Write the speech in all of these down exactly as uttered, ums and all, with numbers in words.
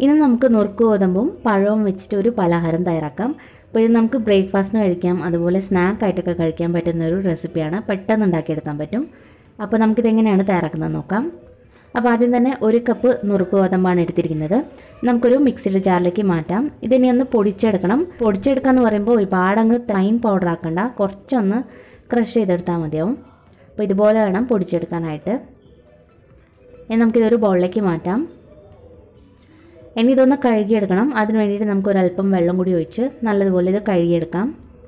ഇനി നമുക്ക് നുറുക്ക് ഗോതമ്പും പഴവും വെച്ചിട്ട് ഒരു പലഹാരം തയ്യാറാക്കാം. അപ്പോൾ ഇത് നമുക്ക് ബ്രേക്ക്ഫാസ്റ്റിന് കഴിക്കാം, അതുപോലെ സ്നാക്കായിട്ടൊക്കെ കഴിക്കാൻ പറ്റുന്ന ഒരു റെസിപ്പിയാണ്. പെട്ടെന്ന് ഉണ്ടാക്കിയെടുക്കാൻ പറ്റും. അപ്പോൾ നമുക്കിതെങ്ങനെയാണ് തയ്യാറാക്കുന്നത് നോക്കാം. അപ്പോൾ ആദ്യം തന്നെ ഒരു കപ്പ് നുറുക്ക് ഗോതമ്പാണ് എടുത്തിരിക്കുന്നത്. നമുക്കൊരു മിക്സിയുടെ ജാറിലേക്ക് മാറ്റാം. ഇതിനെ ഒന്ന് പൊടിച്ചെടുക്കണം. പൊടിച്ചെടുക്കുക എന്ന് പറയുമ്പോൾ ഒരുപാടങ്ങ് ഫൈൻ പൗഡർ ആക്കണ്ട, കുറച്ചൊന്ന് ക്രഷ് ചെയ്തെടുത്താൽ മതിയാവും. അപ്പോൾ ഇതുപോലെ വേണം പൊടിച്ചെടുക്കാനായിട്ട്. ഇനി നമുക്കിതൊരു ബൗളിലേക്ക് മാറ്റാം. ഇനി ഇതൊന്ന് കഴുകിയെടുക്കണം. അതിന് വേണ്ടിയിട്ട് നമുക്കൊരല്പം വെള്ളം കൂടി ഒഴിച്ച് നല്ലതുപോലെ ഇത് കഴുകിയെടുക്കാം.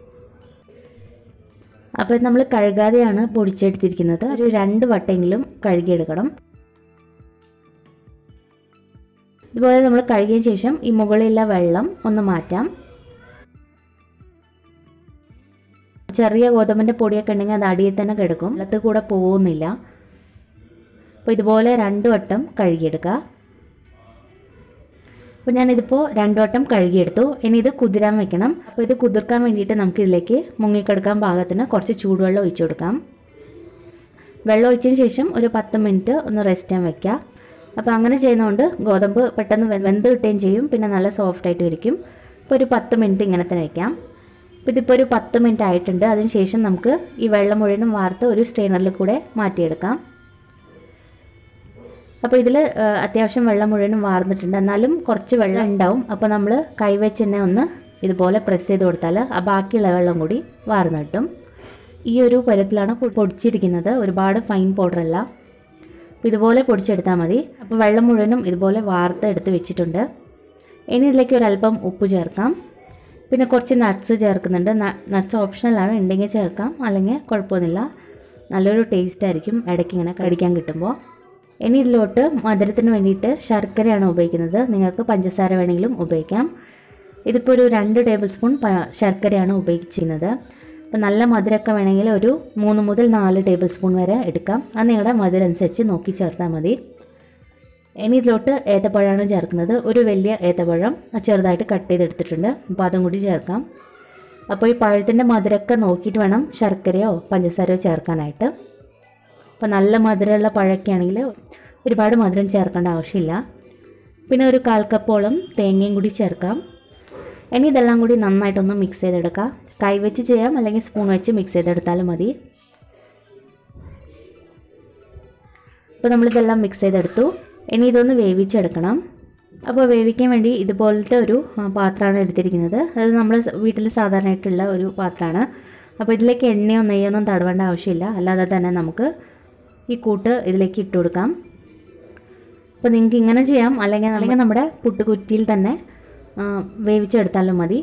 അപ്പോൾ നമ്മൾ കഴുകാതെയാണ് പൊടിച്ചെടുത്തിരിക്കുന്നത്. ഒരു രണ്ട് വട്ടെങ്കിലും കഴുകിയെടുക്കണം. ഇതുപോലെ നമ്മൾ കഴുകിയ ശേഷം ഈ മുകളിലുള്ള വെള്ളം ഒന്ന് മാറ്റാം. ചെറിയ ഗോതമ്പിൻ്റെ പൊടിയൊക്കെ ഉണ്ടെങ്കിൽ അത് അടിയിൽ തന്നെ കിടക്കും, വെള്ളത്തിൽ കൂടെ പോകുന്നില്ല. അപ്പോൾ ഇതുപോലെ രണ്ട് വട്ടം കഴുകിയെടുക്കുക. അപ്പോൾ ഞാനിതിപ്പോൾ രണ്ട് വട്ടം കഴുകിയെടുത്തു. ഇനി ഇത് കുതിരാൻ വെക്കണം. അപ്പോൾ ഇത് കുതിർക്കാൻ വേണ്ടിയിട്ട് നമുക്കിതിലേക്ക് മുങ്ങിക്കെടുക്കാൻ പാകത്തിന് കുറച്ച് ചൂടുവെള്ളം ഒഴിച്ചു കൊടുക്കാം. വെള്ളം ഒഴിച്ചതിന് ശേഷം ഒരു പത്ത് മിനിറ്റ് ഒന്ന് റെസ്റ്റ് ചെയ്യാൻ വെക്കുക. അപ്പോൾ അങ്ങനെ ചെയ്യുന്നതുകൊണ്ട് ഗോതമ്പ് പെട്ടെന്ന് വെന്ത് കിട്ടുകയും ചെയ്യും, പിന്നെ നല്ല സോഫ്റ്റ് ആയിട്ട് ഇരിക്കും. അപ്പോൾ ഒരു പത്ത് മിനിറ്റ് ഇങ്ങനെ തന്നെ വയ്ക്കാം. അപ്പോൾ ഇതിപ്പോൾ ഒരു പത്ത് മിനിറ്റ് ആയിട്ടുണ്ട്. അതിന് ശേഷം നമുക്ക് ഈ വെള്ളം മുഴുവനും വാർത്ത് ഒരു സ്ട്രെയിനറിൽ കൂടെ മാറ്റിയെടുക്കാം. അപ്പോൾ ഇതിൽ അത്യാവശ്യം വെള്ളം മുഴുവനും വാർന്നിട്ടുണ്ട്, എന്നാലും കുറച്ച് വെള്ളം ഉണ്ടാവും. അപ്പോൾ നമ്മൾ കൈവച്ച് തന്നെ ഒന്ന് ഇതുപോലെ പ്രസ് ചെയ്ത് കൊടുത്താൽ ആ ബാക്കിയുള്ള വെള്ളം കൂടി വാർന്ന് കിട്ടും. ഈ ഒരു പരുവത്തിലാണ് പൊടിച്ചിരിക്കുന്നത്, ഒരുപാട് ഫൈൻ പൗഡറല്ല. അപ്പോൾ ഇതുപോലെ പൊടിച്ചെടുത്താൽ മതി. അപ്പോൾ വെള്ളം മുഴുവനും ഇതുപോലെ വാർത്ത് എടുത്ത് വെച്ചിട്ടുണ്ട്. ഇനി ഇതിലേക്ക് ഒരല്പം ഉപ്പ് ചേർക്കാം. പിന്നെ കുറച്ച് നട്ട്സ് ചേർക്കുന്നുണ്ട്. നട്ട്സ് ഓപ്ഷണലാണ്, ഉണ്ടെങ്കിൽ ചേർക്കാം, അല്ലെങ്കിൽ കുഴപ്പമൊന്നുമില്ല. നല്ലൊരു ടേസ്റ്റ് ആയിരിക്കും ഇടയ്ക്ക് ഇങ്ങനെ കടിക്കാൻ കിട്ടുമ്പോൾ. ഇനി ഇതിലോട്ട് മധുരത്തിന് വേണ്ടിയിട്ട് ശർക്കരയാണ് ഉപയോഗിക്കുന്നത്. നിങ്ങൾക്ക് പഞ്ചസാര വേണമെങ്കിലും ഉപയോഗിക്കാം. ഇതിപ്പോൾ ഒരു രണ്ട് ടേബിൾ സ്പൂൺ ശർക്കരയാണ് ഉപയോഗിച്ചിരുന്നത്. അപ്പോൾ നല്ല മധുരമൊക്കെ വേണമെങ്കിൽ ഒരു മൂന്ന് മുതൽ നാല് ടേബിൾ സ്പൂൺ വരെ എടുക്കാം. അത് നിങ്ങളുടെ മധുരം അനുസരിച്ച് നോക്കി ചേർത്താൽ മതി. ഇനി ഇതിലോട്ട് ഏത്തപ്പഴമാണ് ചേർക്കുന്നത്. ഒരു വലിയ ഏത്തപ്പഴം ചെറുതായിട്ട് കട്ട് ചെയ്തെടുത്തിട്ടുണ്ട്. അപ്പോൾ അതും കൂടി ചേർക്കാം. അപ്പോൾ ഈ പഴത്തിൻ്റെ മധുരമൊക്കെ നോക്കിയിട്ട് വേണം ശർക്കരയോ പഞ്ചസാരയോ ചേർക്കാനായിട്ട്. അപ്പോൾ നല്ല മധുരമുള്ള പഴമൊക്കെ ആണെങ്കിൽ ഒരുപാട് മധുരം ചേർക്കേണ്ട ആവശ്യമില്ല. പിന്നെ ഒരു കാൽ കപ്പോളം തേങ്ങയും കൂടി ചേർക്കാം. ഇനി ഇതെല്ലാം കൂടി നന്നായിട്ടൊന്ന് മിക്സ് ചെയ്തെടുക്കാം. കൈ വെച്ച് ചെയ്യാം, അല്ലെങ്കിൽ സ്പൂൺ വെച്ച് മിക്സ് ചെയ്തെടുത്താലും മതി. അപ്പോൾ നമ്മളിതെല്ലാം മിക്സ് ചെയ്തെടുത്തു. ഇനി ഇതൊന്ന് വേവിച്ചെടുക്കണം. അപ്പോൾ വേവിക്കാൻ വേണ്ടി ഇതുപോലത്തെ ഒരു പാത്രമാണ് എടുത്തിരിക്കുന്നത്. അത് നമ്മൾ വീട്ടിൽ സാധാരണയായിട്ടുള്ള ഒരു പാത്രമാണ്. അപ്പോൾ ഇതിലേക്ക് എണ്ണയോ നെയ്യോ ഒന്നും തടവേണ്ട ആവശ്യമില്ല, അല്ലാതെ തന്നെ നമുക്ക് ഈ കൂട്ട് ഇതിലേക്ക് ഇട്ട് കൊടുക്കാം. അപ്പോൾ നിങ്ങൾക്ക് ഇങ്ങനെ ചെയ്യാം, അല്ലെങ്കിൽ അല്ലെങ്കിൽ നമ്മുടെ പുട്ടുകുറ്റിയിൽ തന്നെ വേവിച്ചെടുത്താലും മതി.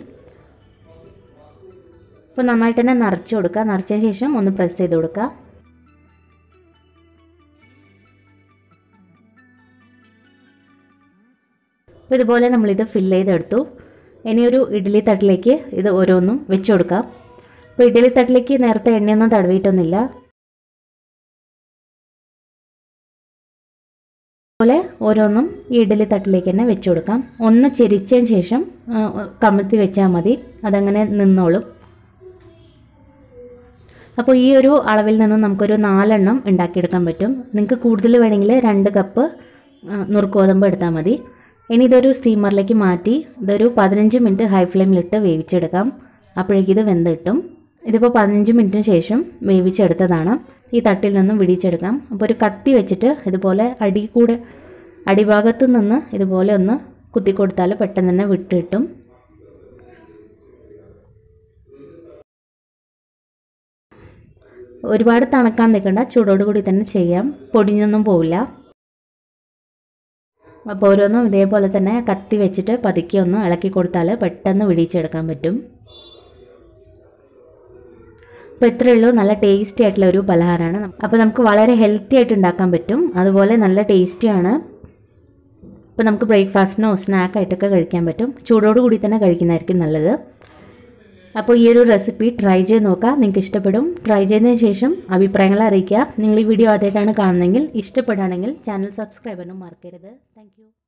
അപ്പോൾ നന്നായിട്ട് തന്നെ നിറച്ച് കൊടുക്കുക. നിറച്ചതിന് ശേഷം ഒന്ന് പ്രസ് ചെയ്ത് കൊടുക്കുക. അപ്പോൾ ഇതുപോലെ നമ്മളിത് ഫില്ല് ചെയ്തെടുത്തു. ഇനിയൊരു ഇഡ്ഡലി തട്ടിലേക്ക് ഇത് ഓരോന്നും വെച്ച് കൊടുക്കാം. അപ്പോൾ ഇഡ്ഡലി തട്ടിലേക്ക് നേരത്തെ എണ്ണയൊന്നും തടവിയിട്ടൊന്നുമില്ല. അതുപോലെ ഓരോന്നും ഈ ഇഡ്ഡലി തട്ടിലേക്ക് തന്നെ വെച്ച് കൊടുക്കാം. ഒന്ന് ചെരിച്ചതിന് ശേഷം കമഴ്ത്തി വെച്ചാൽ മതി, അതങ്ങനെ നിന്നോളും. അപ്പോൾ ഈ ഒരു അളവിൽ നിന്നും നമുക്കൊരു നാലെണ്ണം ഉണ്ടാക്കിയെടുക്കാൻ പറ്റും. നിങ്ങൾക്ക് കൂടുതൽ വേണമെങ്കിൽ രണ്ട് കപ്പ് നുറുക്ക് ഗോതമ്പ് എടുത്താൽ മതി. ഇനി ഇതൊരു സ്റ്റീമറിലേക്ക് മാറ്റി ഇതൊരു പതിനഞ്ച് മിനിറ്റ് ഹൈ ഫ്ലെയിമിലിട്ട് വേവിച്ചെടുക്കാം. അപ്പോഴേക്കും ഇത് വെന്ത് കിട്ടും. ഇതിപ്പോൾ പതിനഞ്ച് മിനിറ്റിന് ശേഷം വേവിച്ചെടുത്തതാണ്. ഈ തട്ടിൽ നിന്നും വിടിച്ചെടുക്കാം. അപ്പോൾ ഒരു കത്തി വെച്ചിട്ട് ഇതുപോലെ അടി കൂടെ അടിഭാഗത്ത് നിന്ന് ഇതുപോലെ ഒന്ന് കുത്തി കൊടുത്താൽ പെട്ടെന്ന് തന്നെ വിട്ട് കിട്ടും. ഒരുപാട് തണുക്കാൻ നിൽക്കണ്ട, ചൂടോട് കൂടി തന്നെ ചെയ്യാം, പൊടിഞ്ഞൊന്നും പോവില്ല. അപ്പോൾ ഓരോന്നും ഇതേപോലെ തന്നെ കത്തി വെച്ചിട്ട് പതുക്കി ഒന്ന് ഇളക്കി കൊടുത്താൽ പെട്ടെന്ന് വിടിച്ചെടുക്കാൻ പറ്റും. അപ്പോൾ ഇത്രയേ ഉള്ളൂ. നല്ല ടേസ്റ്റി ആയിട്ടുള്ള ഒരു പലഹാരമാണ്. അപ്പോൾ നമുക്ക് വളരെ ഹെൽത്തി ആയിട്ട് ഉണ്ടാക്കാൻ പറ്റും, അതുപോലെ നല്ല ടേസ്റ്റിയാണ്. അപ്പോൾ നമുക്ക് ബ്രേക്ക്ഫാസ്റ്റിനോ സ്നാക്കായിട്ടൊക്കെ കഴിക്കാൻ പറ്റും. ചൂടോട് കൂടി തന്നെ കഴിക്കുന്നതായിരിക്കും നല്ലത്. അപ്പോൾ ഈ ഒരു റെസിപ്പി ട്രൈ ചെയ്ത് നോക്കാം, നിങ്ങൾക്ക് ഇഷ്ടപ്പെടും. ട്രൈ ചെയ്തതിന് ശേഷം അഭിപ്രായങ്ങൾ അറിയിക്കുക. നിങ്ങൾ ഈ വീഡിയോ ആദ്യമായിട്ടാണ് കാണുന്നതെങ്കിൽ ഇഷ്ടപ്പെടുകയാണെങ്കിൽ ചാനൽ സബ്സ്ക്രൈബ് ചെയ്യാനും മറക്കരുത്. Thank U.